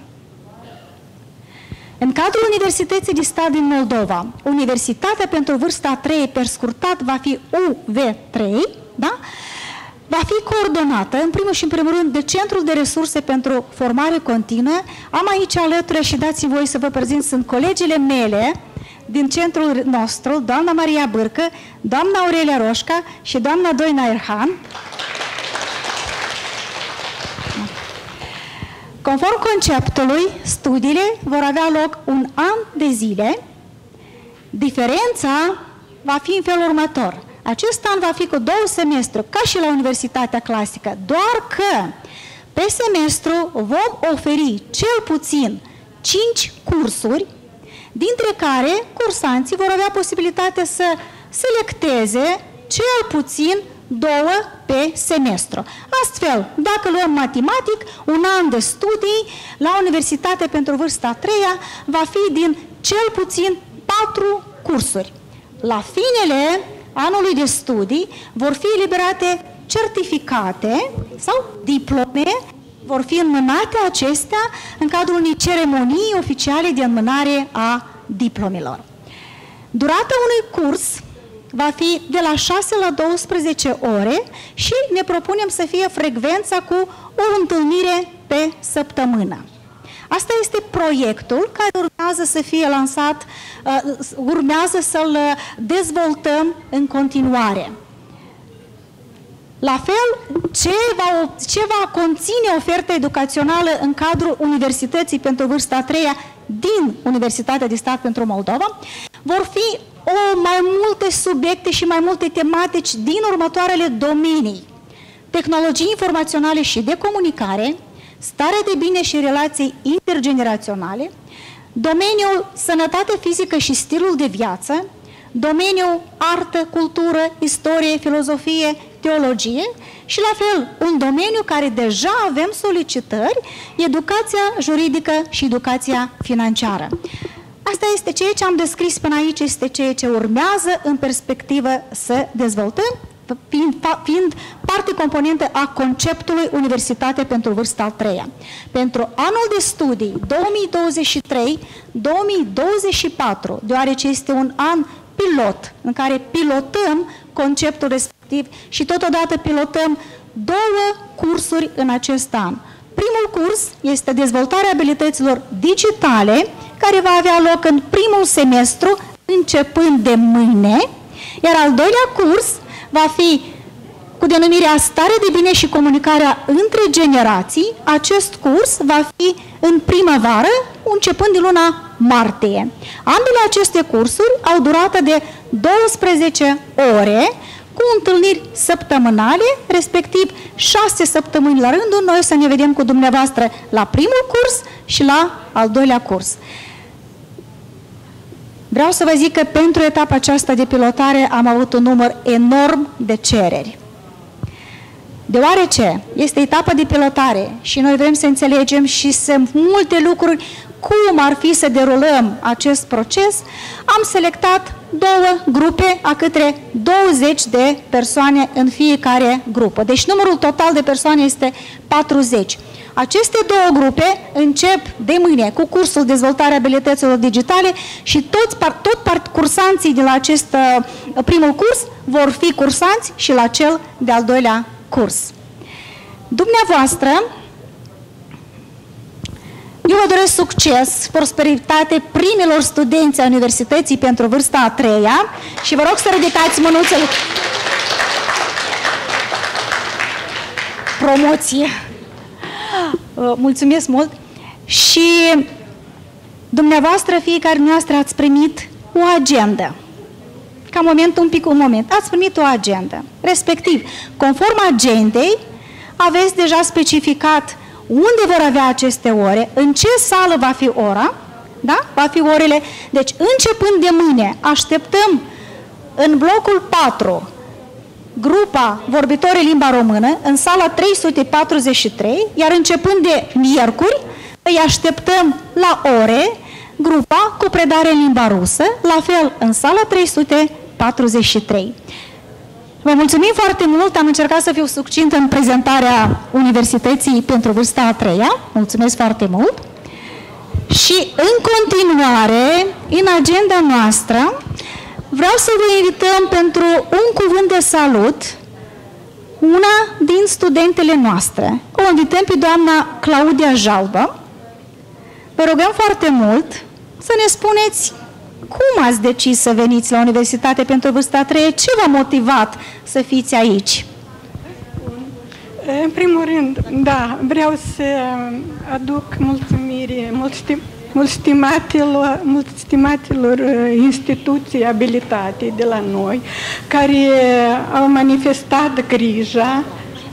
În cadrul Universității de Stat din Moldova, Universitatea pentru vârsta a treia, per scurtat, va fi U V trei, da? Va fi coordonată, în primul și în primul rând, de Centrul de Resurse pentru Formare Continuă. Am aici alături și dați-mi voi să vă prezint, sunt colegile mele din centrul nostru, doamna Maria Bârcă, doamna Aurelia Roșca și doamna Doina Erhan. Conform conceptului, studiile vor avea loc un an de zile. Diferența va fi în felul următor. Acest an va fi cu două semestre, ca și la Universitatea Clasică, doar că pe semestru vom oferi cel puțin cinci cursuri, dintre care cursanții vor avea posibilitatea să selecteze cel puțin două pe semestru. Astfel, dacă luăm matematic, un an de studii la Universitatea pentru vârsta a treia va fi din cel puțin patru cursuri. La finele anului de studii vor fi eliberate certificate sau diplome, vor fi înmânate acestea în cadrul unei ceremonii oficiale de înmânare a diplomelor. Durata unui curs va fi de la șase la douăsprezece ore și ne propunem să fie frecvența cu o întâlnire pe săptămână. Asta este proiectul care urmează să fie lansat, urmează să-l dezvoltăm în continuare. La fel, ce va, ce va conține oferta educațională în cadrul Universității pentru vârsta a treia din Universitatea de Stat pentru Moldova, vor fi o, mai multe subiecte și mai multe tematici din următoarele domenii: tehnologii informaționale și de comunicare, stare de bine și relații intergeneraționale, domeniul sănătate fizică și stilul de viață, domeniul artă, cultură, istorie, filozofie, teologie și la fel un domeniu care deja avem solicitări, educația juridică și educația financiară. Asta este ceea ce am descris până aici, este ceea ce urmează în perspectivă să dezvoltăm, fiind, fiind parte componentă a conceptului Universitate pentru vârsta a treia. Pentru anul de studii două mii douăzeci și trei două mii douăzeci și patru, deoarece este un an pilot în care pilotăm conceptul respectiv și totodată pilotăm două cursuri în acest an. Primul curs este dezvoltarea abilităților digitale, care va avea loc în primul semestru, începând de mâine, iar al doilea curs va fi cu denumirea Stare de bine și comunicarea între generații. Acest curs va fi în primăvară, începând din luna martie. Ambele aceste cursuri au durată de douăsprezece ore, cu întâlniri săptămânale, respectiv șase săptămâni la rândul. Noi o să ne vedem cu dumneavoastră la primul curs și la al doilea curs. Vreau să vă zic că pentru etapa aceasta de pilotare am avut un număr enorm de cereri. Deoarece este etapa de pilotare și noi vrem să înțelegem și sunt multe lucruri cum ar fi să derulăm acest proces, am selectat două grupe a câte douăzeci de persoane în fiecare grupă. Deci numărul total de persoane este patruzeci. Aceste două grupe încep de mâine cu cursul Dezvoltarea abilităților digitale și toți, tot cursanții de la acest primul curs vor fi cursanți și la cel de-al doilea curs. Dumneavoastră, eu vă doresc succes, prosperitate primilor studenți a Universității pentru vârsta a treia și vă rog să ridicați mânuțele. Promoție. Mulțumesc mult. Și dumneavoastră, fiecare noastră ați primit o agendă. Ca moment, un pic un moment. Ați primit o agendă. Respectiv, conform agendei, aveți deja specificat unde vor avea aceste ore, în ce sală va fi ora, da? Va fi orele. Deci, începând de mâine, așteptăm în blocul patru grupa vorbitorii limba română, în sala trei sute patruzeci și trei, iar începând de miercuri, îi așteptăm la ore grupa cu predare în limba rusă, la fel în sala trei sute patruzeci și trei. Vă mulțumim foarte mult, am încercat să fiu succintă în prezentarea Universității pentru vârsta a treia. Mulțumesc foarte mult. Și în continuare, în agenda noastră, vreau să vă invităm pentru un cuvânt de salut una din studentele noastre. O invităm pe doamna Claudia Jalbă. Vă rugăm foarte mult să ne spuneți cum ați decis să veniți la Universitate pentru vârsta a treia, ce v-a motivat să fiți aici? În primul rând, da, vreau să aduc mulțumiri mult, stim, mult, stimatelor, mult stimatelor instituții abilitate de la noi, care au manifestat grija,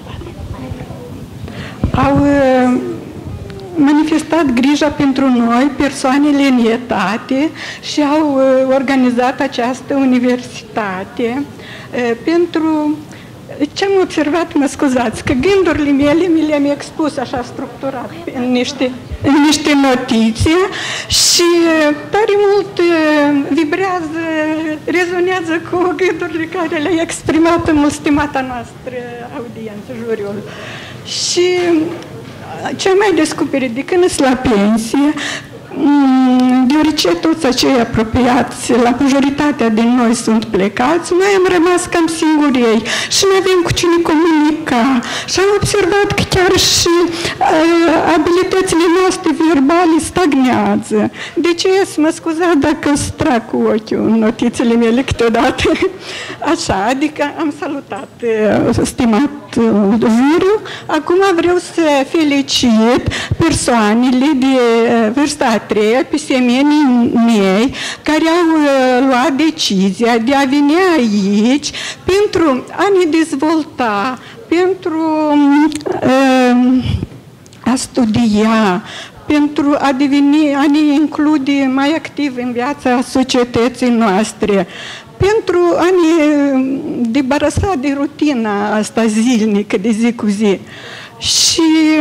au manifestat grija pentru noi, persoanele în etate, și au organizat această universitate pentru... Ce am observat, mă scuzați, că gândurile mele mi le-am expus așa structurat în niște, în niște notițe și tare mult vibrează, rezonează cu gândurile care le-a exprimat în stimata noastră audiență, juriul. Și ce am mai descoperit de când sunt la pensie, deoarece toți acei apropiați, la majoritatea din noi sunt plecați, noi am rămas cam singuri ei și nu avem cu cine comunica. Și am observat că chiar și uh, abilitățile noastre verbale stagnează. De ce să mă scuzați dacă îți trag cu ochiul în notițele mele câteodată? Așa, adică am salutat, uh, stimat uh, juriu. Acum vreau să felicit persoanele de uh, vârsta a treia, pe semenii mei, care au uh, luat decizia de a veni aici pentru a ne dezvolta, pentru uh, a studia, pentru a deveni, a ne include mai activ în viața societății noastre, pentru a ne debarasa de rutina asta zilnică, de zi cu zi. Și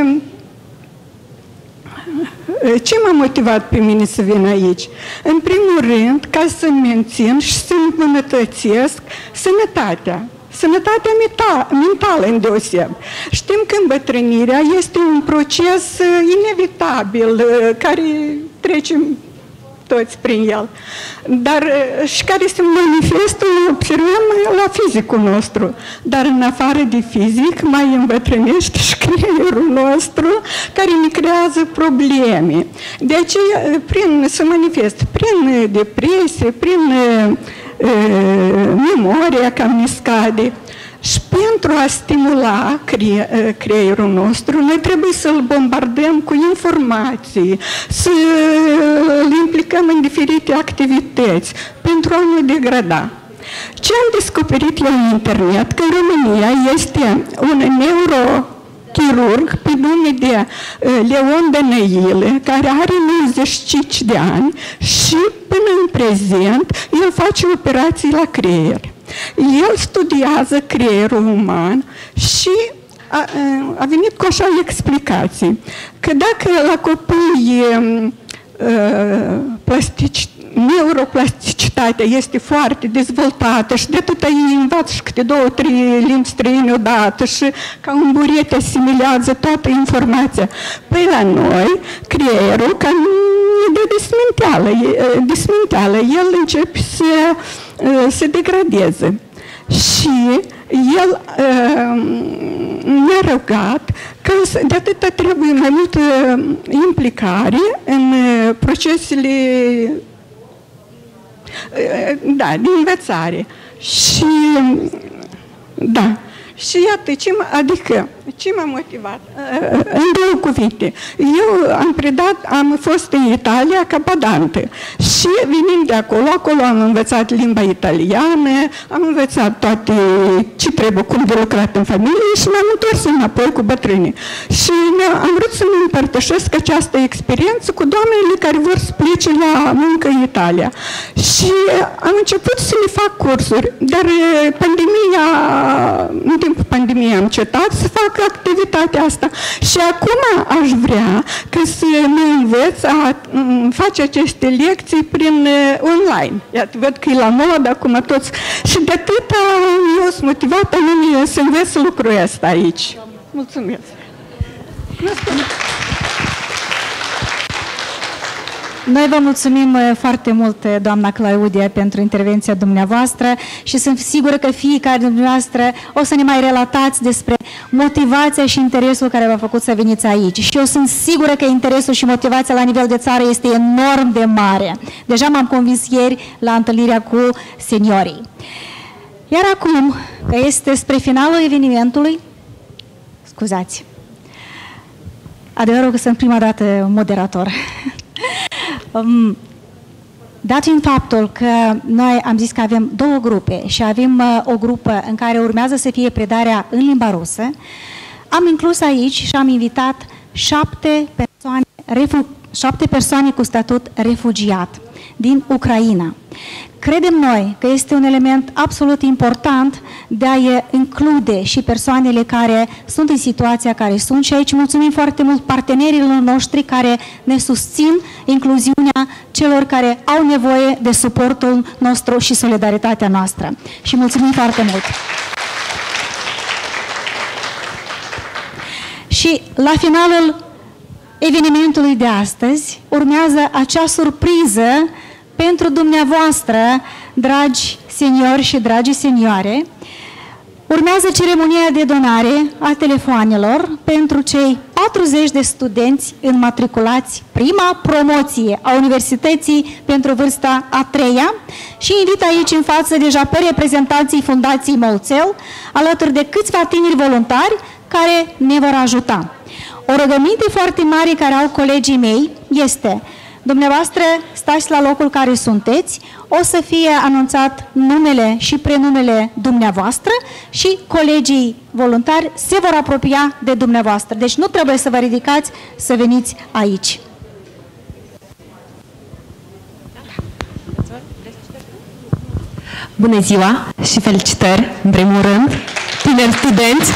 ce m-a motivat pe mine să vin aici? În primul rând, ca să mențin și să îmbunătățesc sănătatea. Sănătatea mentală îndeoseb. Știm că îmbătrânirea este un proces inevitabil care trecem toți prin el, dar și care se manifestă, observăm la fizicul nostru, dar în afară de fizic mai îmbătrânește și creierul nostru care ne creează probleme. De aceea, prin, se manifestă prin depresie, prin memoria cam ne scade. Și pentru a stimula creierul nostru, noi trebuie să-l bombardăm cu informații, să-l implicăm în diferite activități pentru a nu degrada. Ce am descoperit la internet? Că în România este un neurochirurg pe nume de Leon Dănăile, care are nouăzeci și cinci de ani și până în prezent el face operații la creier. El studiază creierul uman și a, a venit cu așa explicații, că dacă la copii plastici, neuroplasticitatea este foarte dezvoltată și de atâta ei învață și câte două, trei limbi străine odată și ca un burete asimilează toată informația. Păi la noi, creierul, ca de desminteală, desminteală, el începe să se degradeze. Și el uh, ne-a rugat că de atâta trebuie mai multă implicare în procesele uh, da, de învățare. Și da. Și iată, ce adică, ce m-a motivat? În două cuvinte. Eu am predat, am fost în Italia ca badantă și venind de acolo, acolo am învățat limba italiană, am învățat toate ce trebuie, cum de lucrat în familie și m-am întors înapoi cu bătrânii. Și am vrut să-mi împărtășesc această experiență cu doamnele care vor să plece la muncă în Italia. Și am început să le fac cursuri, dar pandemia, în timpul pandemiei am cetat să fac activitatea asta și acum aș vrea ca să mă învăț a face aceste lecții prin online. Iată, văd că e la modă acum toți. Și de atâta eu sunt motivată anume să învăț lucrul ăsta aici. Mulțumesc! Noi vă mulțumim foarte mult, doamna Claudia, pentru intervenția dumneavoastră și sunt sigură că fiecare dintre dumneavoastră o să ne mai relatați despre motivația și interesul care v-a făcut să veniți aici. Și eu sunt sigură că interesul și motivația la nivel de țară este enorm de mare. Deja m-am convins ieri la întâlnirea cu seniorii. Iar acum, că este spre finalul evenimentului, scuzați, adevărul că sunt prima dată moderator. Um, dat fiind faptul că noi am zis că avem două grupe și avem uh, o grupă în care urmează să fie predarea în limba rusă, am inclus aici și am invitat șapte persoane, refu șapte persoane cu statut refugiat din Ucraina. Credem noi că este un element absolut important de a include și persoanele care sunt în situația care sunt și aici mulțumim foarte mult partenerilor noștri care ne susțin incluziunea celor care au nevoie de suportul nostru și solidaritatea noastră. Și mulțumim foarte mult! Și la finalul evenimentului de astăzi urmează acea surpriză pentru dumneavoastră, dragi seniori și dragi senioare. Urmează ceremonia de donare a telefoanelor pentru cei patruzeci de studenți înmatriculați prima promoție a Universității pentru vârsta a treia și invit aici în față deja pe reprezentanții Fundației Molțel, alături de câțiva tineri voluntari care ne vor ajuta. O rugăminte foarte mare care au colegii mei este Dumneavoastră stați la locul care sunteți, o să fie anunțat numele și prenumele dumneavoastră și colegii voluntari se vor apropia de dumneavoastră. Deci nu trebuie să vă ridicați să veniți aici. Bună ziua și felicitări, în primul rând, tineri studenți!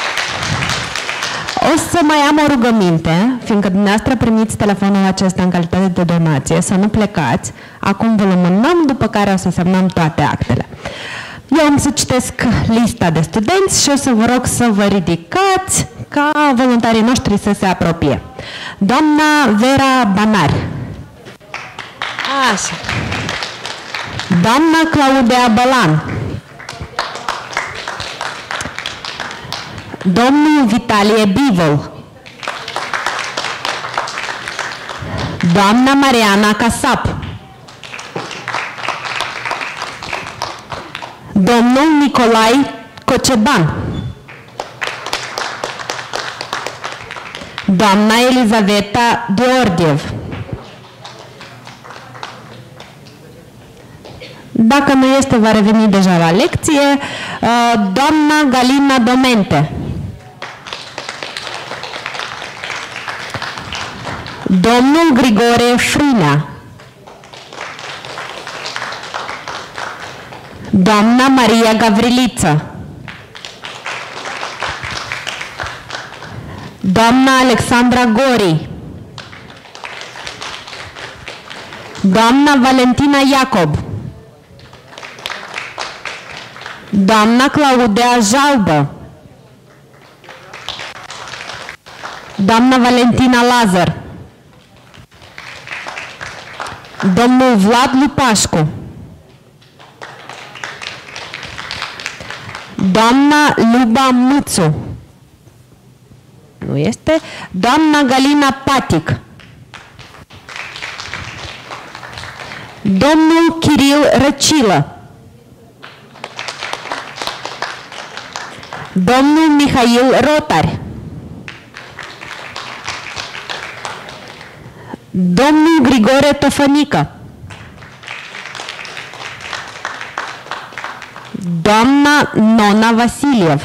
O să mai am o rugăminte, fiindcă dumneavoastră primiți telefonul acesta în calitate de donație, să nu plecați. Acum vă lumânăm, după care o să semnăm toate actele. Eu am să citesc lista de studenți și o să vă rog să vă ridicați ca voluntarii noștri să se apropie. Doamna Vera Banari. Așa. Doamna Claudia Bălan. Domnul Vitalie Bivol. Doamna Mariana Casap. Domnul Nicolai Coceban. Doamna Elizaveta Georgiev. Dacă nu este, va reveni deja la lecție. Doamna Galina Domente. Domnul Grigore Frânea. Doamna Maria Gavriliță. Doamna Alexandra Gori. Doamna Valentina Iacob. Doamna Claudia Jalbă. Doamna Valentina Lazar. Domnul Vlad Lupașcu. Doamna Luba Muțu. Nu este. Doamna Galina Patic. Domnul Chiril Răcilă. Domnul Mihail Rotari. Domnul Grigore Tofănică. Doamna Nona Vasiliev.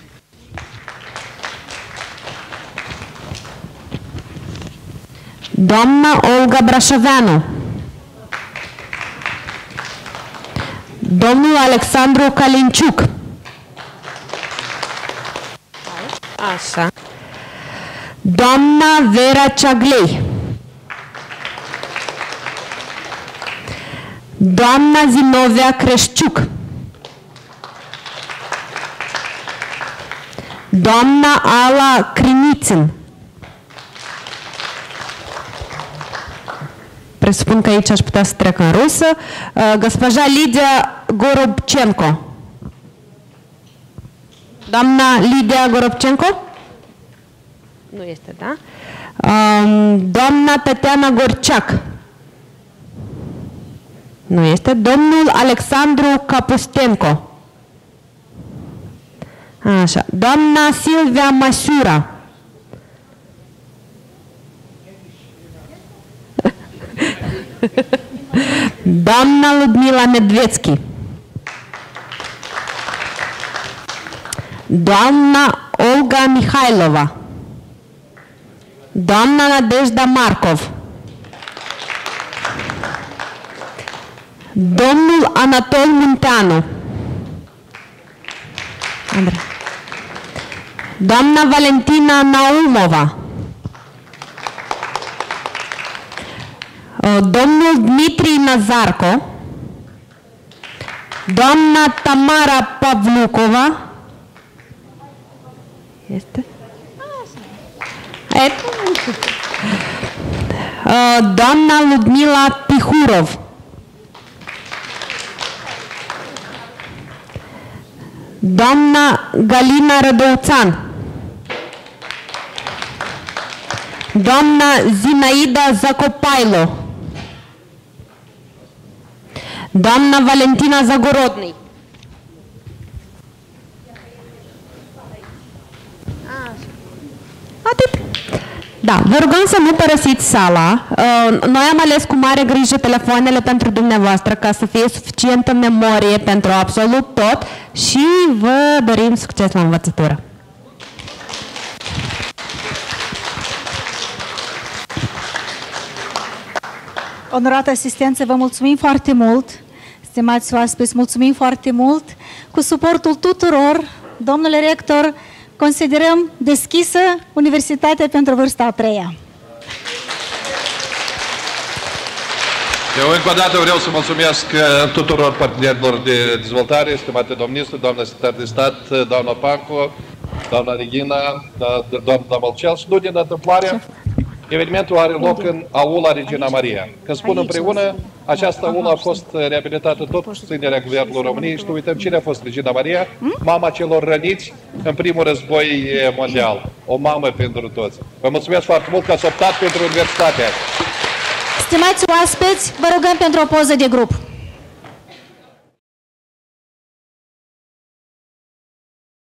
Doamna Olga Brașoveanu. Domnul Alexandru Calinciuc. Așa. Doamna Vera Ceaglei. Doamna Zinovia Creșciuc. Doamna Ala Crinițin. Presupun că aici aș putea să trec în rusă. Госпожа Lidia Gorobchenko. Doamna Lidia Gorobchenko? Nu este, da? Doamna Tatiana Gorceac. Nu este. Domnul Alexandru Capustenco. Așa. Doamna Silvia Masiura. Doamna Ludmila Medvețchi. Doamna Olga Mihailova. Doamna Nadejda Marcov. Domnul Anatol Munteanu. Andrei. Doamna Valentina Naumova. Domnul Dmitri Nazarco. Doamna Tamara Pavlukova. Este? Doamna Ludmila Pihurov. Doamna Galina Rădăuțan. Doamna Zinaida Zacopailo. Doamna Valentina Zagorodny. Atât. Da, vă rugăm să nu părăsiți sala. Noi am ales cu mare grijă telefoanele pentru dumneavoastră ca să fie suficientă memorie pentru absolut tot și vă dorim succes la învățătură. Onorată asistență, vă mulțumim foarte mult. Stimați oaspeți, mulțumim foarte mult. Cu suportul tuturor, domnule rector, considerăm deschisă Universitatea pentru vârsta a treia. Eu încă o dată vreau să mulțumesc tuturor partenerilor de dezvoltare, stimate domnistru, doamna secretar de stat, doamna Pancu, doamna Regina, doamna Mălcel și nu din întâmplare. Evenimentul are loc în Aula Regina Maria. Când spun împreună, această aulă a fost reabilitată tot cu susținerea Guvernului României și nu uităm cine a fost Regina Maria, mama celor răniți în primul război mondial. O mamă pentru toți. Vă mulțumesc foarte mult că ați optat pentru universitatea. Stimați oaspeți, vă rugăm pentru o poză de grup.